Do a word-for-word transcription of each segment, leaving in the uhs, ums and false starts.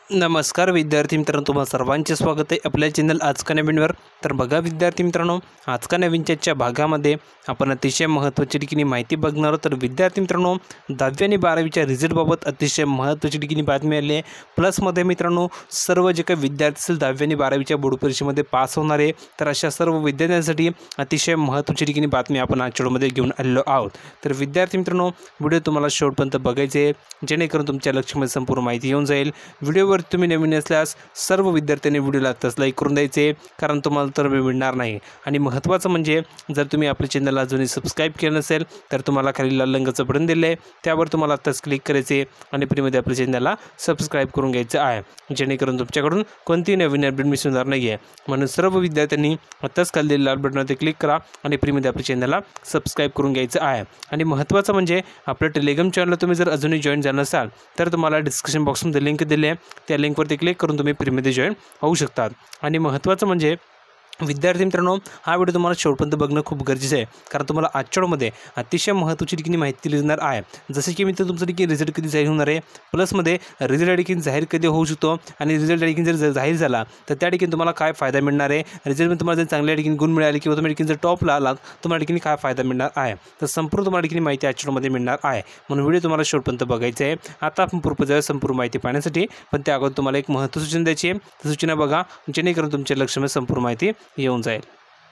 नमस्कार विद्यार्थी मित्रांनो, तुम्हा सर्वांचे स्वागत आहे आपल्या चॅनल आज का नवीनवर। तर बघा विद्यार्थी मित्रांनो, आज का नवीन चर्चा भागामध्ये आपण अतिशय महत्त्वाची ठिकाणी माहिती बघणार आहोत। तर विद्यार्थी मित्रांनो, दहावी आणि बारावीच्या रिझल्टबाबत अतिशय महत्त्वाची ठिकाणी बातमी आली आहे। प्लसमध्ये मित्रांनो, सर्व जे काही विद्यार्थी असेल दहावी आणि बारावीच्या बोर्ड परीक्षेमध्ये पास होणार आहे, तर अशा सर्व विद्यार्थ्यांसाठी अतिशय महत्त्वाची ठिकाणी बातमी आपण आज व्हिडिओमध्ये घेऊन आलेलो आहोत। तर विद्यार्थी मित्रांनो, व्हिडिओ तुम्हाला शेवटपर्यंत बघायचे आहे, जेणेकरून तुमच्या लक्षामध्ये संपूर्ण माहिती येऊन जाईल। व्हिडिओवर तुम्ही नवीन असल्यास सर्व विद्यार्थ्यांनी व्हिडिओला आत्ताच लाईक करून द्यायचे, कारण तुम्हाला तर वेळ मिळणार नाही। आणि महत्त्वाचं म्हणजे जर तुम्ही आपल्या चॅनलला अजूनही सबस्क्राईब केलं नसेल तर तुम्हाला खाली लाल रंगाचं बटन दिलं आहे, त्यावर तुम्हाला आत्ताच क्लिक करायचे आणि फ्रीमध्ये आपल्या चॅनलला सबस्क्राईब करून घ्यायचं आहे, जेणेकरून तुमच्याकडून कोणतीही नवीन अपडेट मिस होणार नाही आहे। म्हणून सर्व विद्यार्थ्यांनी आत्ताच खाली लाल बटनावर क्लिक करा आणि फ्रीमध्ये आपल्या चॅनलला सबस्क्राईब करून घ्यायचं आहे। आणि महत्त्वाचं म्हणजे आपल्या टेलिग्राम चॅनलला तुम्ही जर अजूनही जॉईन झाला नसाल तर तुम्हाला डिस्क्रिप्शन बॉक्समध्ये लिंक दिली आहे, त्या लिंकवरती क्लिक करून तुम्ही फ्रीमध्ये जॉईन होऊ शकतात। आणि महत्त्वाचं म्हणजे विद्यार्थी मित्रांनो, हा व्हिडिओ तुम्हाला शेवटपर्यंत बघणं खूप गरजेचं आहे, कारण तुम्हाला आजच्या व्हिडिओमध्ये अतिशय महत्त्वाची ठिकाणी माहिती दिली जाणार आहे। जसे की मित्र, तुमचं ठिकाणी रिझल्ट कधी जाहीर होणार आहे, प्लसमध्ये रिझल्ट ठिकाणी जाहीर कधी होऊ शकतो, आणि रिझल्ट ठिकाणी जर जाहीर झाला तर त्या ठिकाणी तुम्हाला काय फायदा मिळणार आहे, रिझल्टमध्ये तुम्हाला जर चांगल्या ठिकाणी गुण मिळाले किंवा तुम्ही ठिकाणी जर टॉपला आलात तुम्हाला ठिकाणी काय फायदा मिळणार आहे, तर संपूर्ण तुम्हाला ठिकाणी माहिती आजच्या व्हिडिओमध्ये मिळणार आहे। म्हणून व्हिडिओ तुम्हाला शेवटपर्यंत बघायचा आहे। आता आपण पूर्वजावर संपूर्ण माहिती पाहण्यासाठी पण त्या अगोदर तुम्हाला एक महत्त्वाची सूचना द्यायची आहे, सूचना बघा, जेणेकरून तुमच्या लक्षामध्ये संपूर्ण माहिती येऊन जाईल।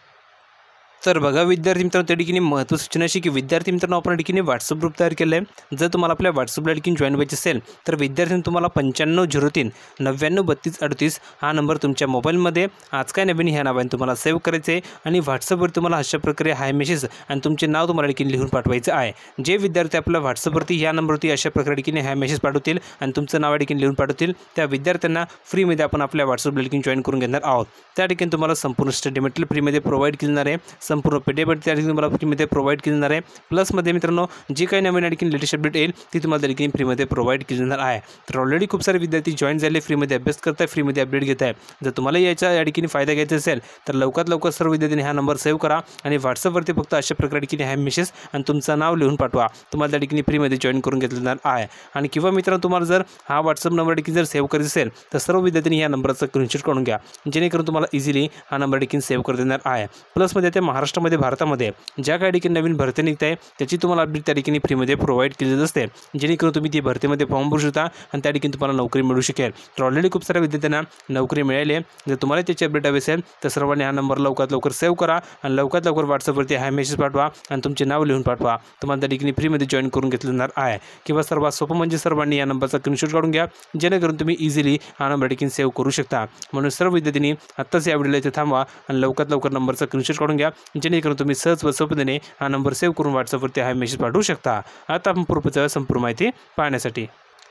तर बघा विद्यार्थी मित्रांनो, त्या ठिकाणी महत्त्वाची सूचना अशी की विद्यार्थी मित्रांनो, आपण ठिकाणी व्हॉट्सअप ग्रुप तयार केला आहे। जर तुम्हाला आपल्या व्हॉट्सअपला ठिकाणी जॉईन व्हायचे असेल तर विद्यार्थ्यांनी तुम्हाला पंच्याण्णव झिरो तीन नव्याण्णव बत्तीस अडतीस हा नंबर तुमच्या मोबाईलमध्ये आज काय नवीन ह्या नावाने तुम्हाला सेव्ह करायचे आहे, आणि व्हॉट्सअपवर तुम्हाला अशा प्रकारे हाय मेसेज आणि तुमचे नाव तुम्हाला ठिकाणी लिहून पाठवायचं आहे। जे विद्यार्थी आपल्या व्हॉट्सअपवरती ह्या नंबरवरती अशा प्रकारे ठिकाणी हाय मेसेज पाठवतील आणि तुमचं नाव ठिकाणी लिहून पाठवतील, त्या विद्यार्थ्यांना फ्रीमध्ये आपण आपल्या व्हॉट्सअपला ठिकाणी जॉईन करून घेणार आहोत। त्या ठिकाणी तुम्हाला संपूर्ण स्टडी मटेरियल फ्रीमध्ये प्रोव्हाइड केलं जाणार आहे, संपूर्ण पीडीएफ त्या ठिकाणी तुम्हाला फ्रीमध्ये प्रोव्हाइड केली जाणार आहे। प्लसमध्ये मित्रांनो, जी काही नवीन या ठिकाणी लेटेस्ट अपडेट येईल ती तुम्हाला त्या ठिकाणी फ्रीमध्ये प्रोव्हाइड केली जाणार आहे। तर ऑलरेडी खूप सारे विद्यार्थी जॉईन झाले, फ्रीमध्ये अभ्यास करताय, फ्रीमध्ये अपडेट घेत आहे। जर तुम्हाला याचा या ठिकाणी फायदा घ्यायचा असेल तर लवकरात लवकर सर्व विद्यार्थ्यांनी हा नंबर सेव्ह करा आणि व्हॉट्सअपवरती फक्त अशा प्रकारे ठिकाणी हॅम मेसेज आणि तुमचं नाव लिहून पाठवा, तुम्हाला त्या ठिकाणी फ्रीमध्ये जॉईन करून घेतलं जाणार आहे। आणि किंवा मित्रांनो, तुम्हाला जर हा व्हॉट्सअप नंबर ठिकाणी जर सेव्ह करायचा असेल तर सर्व विद्यार्थ्यांनी या नंबरचा स्क्रीनशॉट काढून घ्या, जेणेकरून तुम्हाला इझिली हा नंबर ठिकाणी सेव्ह कर देणार आहे। प्लसमध्ये त्या महाराष्ट्रामध्ये भारतामध्ये ज्या काही ठिकाणी नवीन भरती निघत आहे त्याची तुम्हाला अपडेट त्या ठिकाणी फ्रीमध्ये प्रोव्हाइड केली जात असते, जेणेकरून तुम्ही ती भरतीमध्ये फॉर्म भरू शकता आणि त्या ठिकाणी तुम्हाला नोकरी मिळू शकेल। तर ऑलरेडी खूप साऱ्या विद्यार्थ्यांना नोकरी मिळाली आहे। जर तुम्हाला त्याची अपडेट हवी असेल तर सर्वांनी हा नंबर लवकरात लवकर सेव्ह करा आणि लवकरात लवकर व्हॉट्सअपवरती हा मेसेज पाठवा आणि तुमचे नाव लिहून पाठवा, तुम्हाला त्या ठिकाणी फ्रीमध्ये जॉईन करून घेतलं जाणार आहे। किंवा सर्वात सोपं म्हणजे सर्वांनी या नंबरचा स्क्रीनशॉट काढून घ्या, जेणेकरून तुम्ही इझिली हा नंबर ठिकाणी सेव्ह करू शकता। म्हणून सर्व विद्यार्थ्यांनी आत्ताच या व्हिडिओला इथे थांबवा आणि लवकरात लवकर नंबरचा स्क्रीनशॉट काढून घ्या, जेणेकरून तुम्ही सहज व सोपपणे हा नंबर सेव्ह करून व्हॉट्सअपवरती हा मेसेज पाठवू शकता। आता आपण पूर्वजावर संपूर्ण माहिती पाहण्यासाठी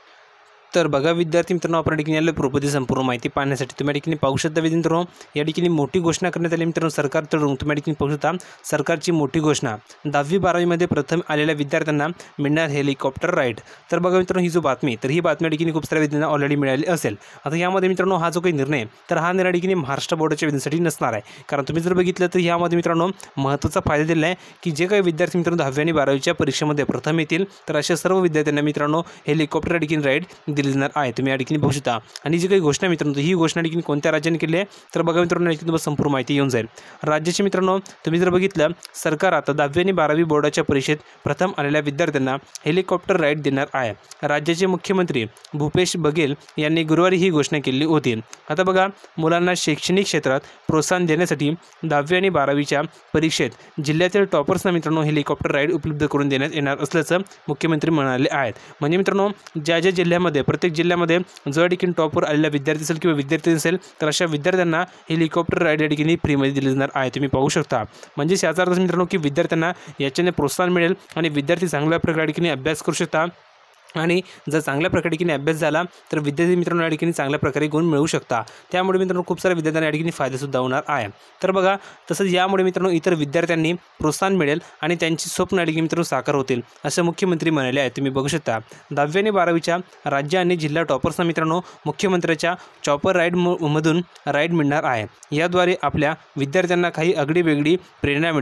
तर बघा विद्यार्थी मित्रांनो, आपण ठिकाणी आले प्रोपती संपूर्ण माहिती पाहण्यासाठी तुम्ही ठिकाणी पाहू शकता मित्रांनो, या ठिकाणी मोठी घोषणा करण्यात आली मित्रांनो सरकारकडून। तुम्ही ठिकाणी पाहू शकता सरकारची मोठी घोषणा, दहावी बारावीमध्ये प्रथम आलेल्या विद्यार्थ्यांना मिळणार हेलिकॉप्टर राईड। तर बघा मित्रांनो, ही जो बातमी तर ही बातमी ठिकाणी खूप साऱ्या विद्यार्थ्यांना ऑलरेडी मिळाली असेल। आता यामध्ये मित्रांनो, हा जो काही निर्णय तर हा निर्णय ठिकाणी महाराष्ट्र बोर्डाच्या विद्यार्थ्यांसाठी नसणार आहे, कारण तुम्ही जर बघितलं तर यामध्ये मित्रांनो महत्त्वाचा फायदा दिला आहे की जे काही विद्यार्थी मित्रांनो दहावी आणि बारावीच्या परीक्षेमध्ये प्रथम येतील तर अशा सर्व विद्यार्थ्यांना मित्रांनो हेलिकॉप्टर ठिकाणी राईड दिली जाणार आहे। तुम्ही या ठिकाणी बघू शकता। आणि जी काही घोषणा मित्रांनो, ही घोषणा ठिकाणी कोणत्या राज्याने केली आहे तर बघा मित्रांनो, याची तुम्हाला संपूर्ण माहिती येऊन जाईल। राज्याचे मित्रांनो, तुम्ही जर बघितलं सरकार आता दहावी आणि बारावी बोर्डाच्या परीक्षेत प्रथम आलेल्या विद्यार्थ्यांना हेलिकॉप्टर राईड देणार आहे। राज्याचे मुख्यमंत्री भूपेश बघेल यांनी गुरुवारी ही घोषणा केली होती। आता बघा, मुलांना शैक्षणिक क्षेत्रात प्रोत्साहन देण्यासाठी दहावी आणि बारावीच्या परीक्षेत जिल्ह्यातील टॉपर्सना मित्रांनो हेलिकॉप्टर राईड उपलब्ध करून देण्यात येणार असल्याचं मुख्यमंत्री म्हणाले आहेत। म्हणजे मित्रांनो, ज्या ज्या जिल्ह्यामध्ये प्रत्येक जिल्ह्यामध्ये जो ठिकाणी टॉपवर आलेला विद्यार्थी असेल किंवा विद्यार्थी असेल तर अशा विद्यार्थ्यांना हेलिकॉप्टर राईड या ठिकाणी फ्रीमध्ये दिली जाणार आहे। तुम्ही पाहू शकता। म्हणजे याचा अर्थ मित्रांनो की विद्यार्थ्यांना याच्याने प्रोत्साहन मिळेल आणि विद्यार्थी चांगल्या प्रकारे ठिकाणी अभ्यास करू शकतात, आणि जर चांगल्या प्रकारे ठिकाणी अभ्यास झाला तर विद्यार्थी मित्रांनो या ठिकाणी चांगल्या प्रकारे गुण मिळवू शकता। त्यामुळे मित्रांनो खूप साऱ्या विद्यार्थ्यांना या ठिकाणी फायदासुद्धा होणार आहे। तर बघा, तसंच यामुळे मित्रांनो इतर विद्यार्थ्यांनी प्रोत्साहन मिळेल आणि त्यांची स्वप्न या ठिकाणी मित्रांनो साकार होतील, असं मुख्यमंत्री म्हणाले आहेत। तुम्ही बघू शकता। दहावी आणि बारावीच्या राज्य आणि जिल्हा टॉपर्सना मित्रांनो मुख्यमंत्र्याच्या चॉपर राईड मधून राईड मिळणार आहे। याद्वारे आपल्या विद्यार्थ्यांना काही आगळी वेगळी प्रेरणा मिळेल।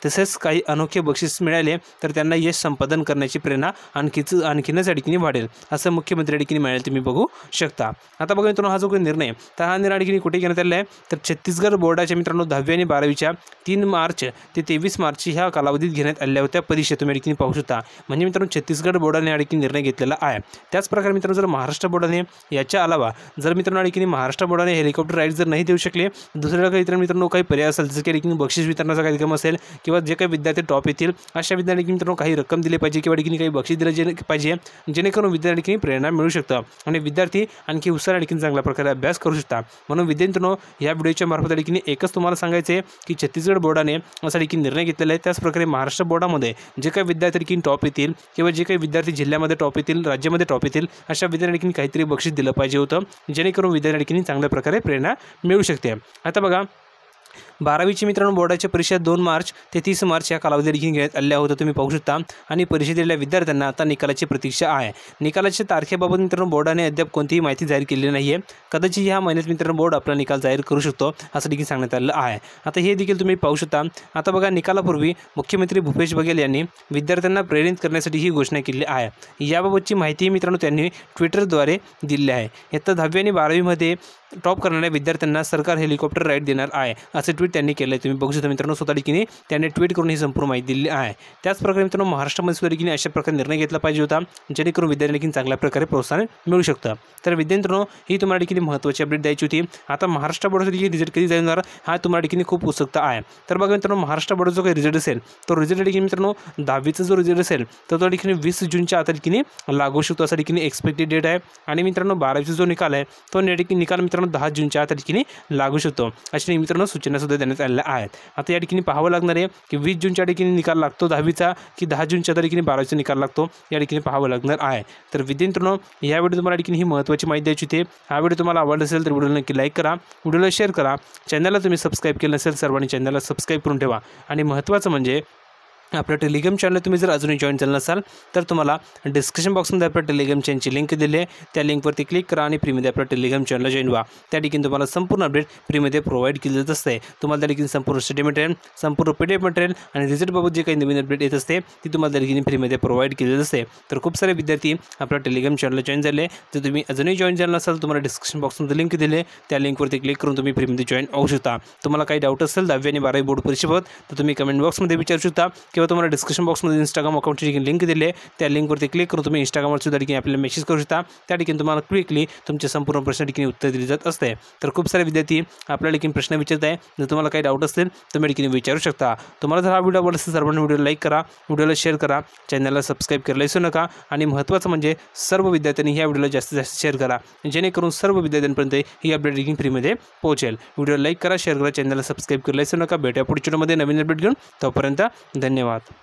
तसेच काही अनोखे बक्षीस मिळाले तर त्यांना यश संपादन करण्याची प्रेरणा आणखीच आणखीनच या ठिकाणी वाढेल, असं मुख्यमंत्री या ठिकाणी मिळेल तुम्ही बघू शकता। आता बघा मित्रांनो, हा जो काही निर्णय तर हा निर्णय ठिकाणी कुठे घेण्यात आलेला आहे तर छत्तीसगड बोर्डाच्या मित्रांनो दहावी आणि बारावीच्या तीन मार्च ते तेवीस मार्च ह्या कालावधीत घेण्यात आलेल्या होत्या परीक्षा तुम्ही या ठिकाणी पाहू शकता। म्हणजे मित्रांनो छत्तीसगड बोर्डाने या ठिकाणी निर्णय घेतलेला आहे। त्याच प्रकारे मित्रांनो जर महाराष्ट्र बोर्डाने याच्या अलावा जर मित्रांनो या ठिकाणी महाराष्ट्र बोर्डाने हेलिकॉप्टर राईड जर नाही देऊ शकले, दुसऱ्या काही इतर मित्रांनो काही पर्याय असेल जसं की ठिकाणी बक्षीस वितरणाचा कार्यक्रम असेल किंवा जे काही विद्यार्थी टॉप येतील अशा विद्यार्थ्यांनी मित्रांनो काही रक्कम दिली पाहिजे किंवा ठिकाणी काही बक्षीस दिले जे पाहिजे, जेणेकरून विद्यार्थी प्रेरणा मिळू शकतं आणि विद्यार्थी आणखी उत्साह ठिकाणी चांगल्या प्रकारे अभ्यास करू शकतात। म्हणून विद्यार्थ्यांनो या व्हिडिओच्या मार्फत ठिकाणी एकच तुम्हाला सांगायचं आहे की छत्तीसगड बोर्डाने असा ठिकाणी निर्णय घेतलेला आहे। त्याच प्रकारे महाराष्ट्र बोर्डामध्ये जे काही विद्यार्थी ठिकाणी टॉप येतील किंवा जे काही विद्यार्थी जिल्ह्यामध्ये टॉप येतील, राज्यामध्ये टॉप येतील अशा विद्यार्थ्यांनी काहीतरी बक्षीस दिलं पाहिजे होतं, जेणेकरून विद्यार्थ्यांनी चांगल्या प्रकारे प्रेरणा मिळू शकते। आता बघा बारावीची मित्रांनो बोर्डाच्या परीक्षा दोन मार्च ते तीस मार्च या कालावधीत घेण्यात आल्या होत्या तुम्ही पाहू शकता आणि परीक्षेतल्या विद्यार्थ्यांना आता निकालाची प्रतीक्षा आहे। निकालाच्या तारखेबाबत मित्रांनो बोर्डाने अद्याप कोणतीही माहिती जाहीर केलेली नाही आहे। कदाचित ह्या महिन्यात मित्रांनो बोर्ड आपला निकाल जाहीर करू शकतो असं देखील सांगण्यात आलेलं आहे। आता हे देखील तुम्ही पाहू शकता। आता बघा निकालापूर्वी मुख्यमंत्री भूपेश बघेल यांनी विद्यार्थ्यांना प्रेरित करण्यासाठी ही घोषणा केली आहे। याबाबतची माहिती मित्रांनो त्यांनी ट्विटरद्वारे दिली आहे। इयत्ता दहावी आणि बारावीमध्ये टॉप करणाऱ्या विद्यार्थ्यांना सरकार हेलिकॉप्टर राईड देणार आहे असे ट्विट त्यांनी केले तुम्ही बघू शकता मित्रांनो। स्वतः ठिकाणी त्यांनी ट्विट करून ही संपूर्ण माहिती दिली आहे। त्याच प्रकारे मित्रांनो महाराष्ट्रामध्ये सुद्धा ठिकाणी अशा प्रकारे निर्णय घेतला पाहिजे होता, जेणेकरून विद्यार्थ्यांना चांगल्या प्रकारे प्रोत्साहन मिळू शकतं। तर विद्यार्थ्यांनो ही तुम्हाला ठिकाणी महत्त्वाची अपडेट द्यायची होती। आता महाराष्ट्र बोर्डासाठी रिझल्ट कधी जाणार हा तुम्हाला ठिकाणी खूप उत्सुकता आहे। तर बघा मित्रांनो महाराष्ट्र बोर्डाचा जो काही रिझल्ट असेल तो रिझल्ट ठिकाणी मित्रांनो दहावीचा जो रिझल्ट असेल तर तो ठिकाणी वीस जूनच्या आता ठिकाणी लागू शकतो असा ठिकाणी एक्सपेक्टेड डेट आहे। आणि मित्रांनो बारावीचा जो निकाल आहे तो निकाल मित्रांनो दहा जूनच्या आता ठिकाणी लागू शकतो अशा मित्रांनो सूचना सुद्धा देण्यात आलेल्या आहेत। आता या ठिकाणी पाहावं लागणार आहे की वीस जूनच्या ठिकाणी निकाल लागतो दहावीचा की दहा जूनच्या ठिकाणी बारावीचा निकाल लागतो या ठिकाणी पाहावं लागणार आहे। तर विद्यार्थ्यांनो या व्हिडिओ तुम्हाला ठिकाणी ही महत्त्वाची माहिती द्यायची होती। हा व्हिडिओ तुम्हाला आवडला असेल तर व्हिडिओला नक्की लाईक करा, व्हिडिओला शेअर करा, चॅनलला तुम्ही सबस्क्राईब केलं नसेल सर्वांनी चॅनलला सबस्क्राईब करून ठेवा। आणि महत्त्वाचं म्हणजे आपल्या टेलिग्राम चॅनल तुम्ही जर अजूनही जॉईन झाला नसाल तर तुम्हाला डिस्क्रिप्शन बॉक्समध्ये आपल्या टेलिग्राम चॅनलची लिंक दिली आहे, त्या लिंकवरती क्लिक करा आणि फ्रीमध्ये आपल्या टेलिग्राम चॅनलला जॉईन व्हा। त्या ठिकाणी तुम्हाला संपूर्ण अपडेट फ्रीमध्ये प्रोव्हाइड केली जात असते। तुम्हाला त्या ठिकाणी संपूर्ण स्टडी मटेरियल, संपूर्ण पी डी एफ मटेरियल आणि रिझल्टबाबत जे काही नवीन अपडेट येत असते ती तुम्हाला त्या ठिकाणी फ्रीमध्ये प्रोव्हाइड केली जात असते। तर खूप सारे विद्यार्थी आपल्या टेलिग्राम चॅनलला जॉईन झाले, जर तुम्ही अजूनही जॉईन झाला नसाल तुम्हाला डिस्क्रिप्शन बॉक्समध्ये लिंक दिली आहे, त्या लिंकवरती क्लिक करून तुम्ही फ्रीमध्ये जॉईन होऊ शकता। तुम्हाला काही डाऊट असेल दहावी आणि बारावी बोर्ड परीक्षेबाबत तर तुम्ही कमेंट बॉक्समध्ये विचारू शकता किंवा तुम्हाला डिस्क्रिप्शन बॉक्स मध्ये इंस्टाग्राम अकाउंटची ठिकाणी लिंक दिली आहे, त्या लिंकवरती क्लिक करून तुम्ही इंस्टाग्रामवर सुद्धा ठिकाणी आपल्याला मेसेज करू शकता। त्या ठिकाणी तुम्हाला क्विकली तुमचे संपूर्ण प्रश्न ठिकाणी उत्तर दिले जात असते। तर खूप सारे विद्यार्थी आपल्याला ठिकाणी प्रश्न विचारत आहे, जर तुम्हाला काही डाऊट असतील तुम्ही ठिकाणी विचारू शकता। तुम्हाला जर हा व्हिडिओ आवडला असेल सर्वांनी व्हिडिओ लाईक करा, व्हिडिओला शेअर करा, चॅनलला सबस्क्राईब करायला विसरू नका आणि महत्त्वाचं म्हणजे सर्व विद्यार्थ्यांनी ह्या व्हिडिओला जास्तीत जास्त शेअर करा, जेणेकरून सर्व विद्यार्थ्यांपर्यंत ही अपडेट ठिकाणी फ्रीमध्ये पोहोचेल। व्हिडिओ लाईक करा, शेअर करा, चॅनलला सबस्क्राईब करायला विसरू नका। भेटूया पुढच्या व्हिडिओमध्ये नवीन अपडेट घेऊन, तोपर्यंत धन्यवाद।